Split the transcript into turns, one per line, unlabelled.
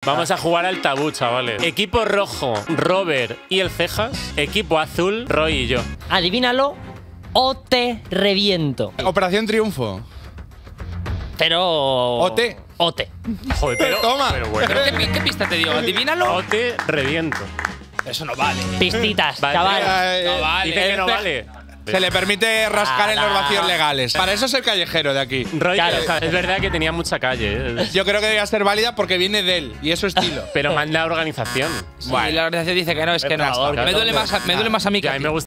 Vamos a jugar al tabú, chavales. Equipo rojo, Robert y el Cejas. Equipo azul, Roy y yo.
Adivínalo o te reviento.
Operación Triunfo.
Pero…
OT.
OT.
Joder, pero…
Toma.
Pero bueno.
¿Qué pista te dio? Adivínalo.
O te reviento.
Eso no vale.
Pistitas,
Vale.
chaval.
No vale.
Dice que no vale.
Se le permite rascar en los
Ala.
vacíos legales. Para eso es el callejero de aquí.
Roy,
Claro.
es verdad que tenía mucha calle,
Yo creo que debería ser válida porque viene de él y es su estilo.
pero manda organización.
Y la organización dice que no, es que no.
favor,
Me duele más a mí que
A
a
mí
ti.
me gusta.